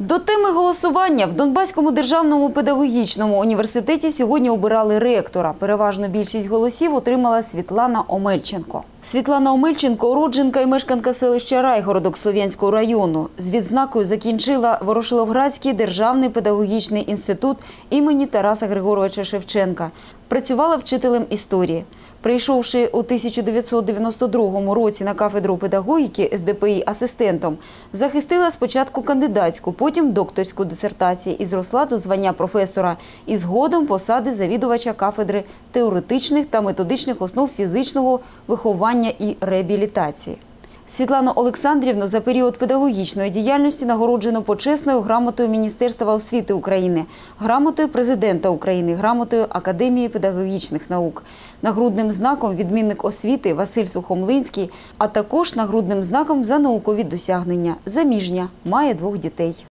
До теми голосування в Донбаському державному педагогічному університеті сьогодні обирали ректора. Переважну більшість голосів отримала Світлана Омельченко. Світлана Омельченко – уродженка і мешканка селища Райгородок Слов'янського району. З відзнакою закінчила Ворошиловградський державний педагогічний інститут імені Тараса Григоровича Шевченка. Працювала вчителем історії. Прийшовши у 1992 році на кафедру педагогіки СДПІ асистентом, захистила спочатку кандидатську, потім докторську дисертацію і зросла до звання професора і згодом посади завідувача кафедри теоретичних та методичних основ фізичного виховання і реабілітації. Світлану Олександрівну за період педагогічної діяльності нагороджено почесною грамотою Міністерства освіти України, грамотою Президента України, грамотою Академії педагогічних наук, нагрудним знаком «Відмінник освіти» Василь Сухомлинський, а також нагрудним знаком за наукові досягнення. Заміжня, має 2 дітей.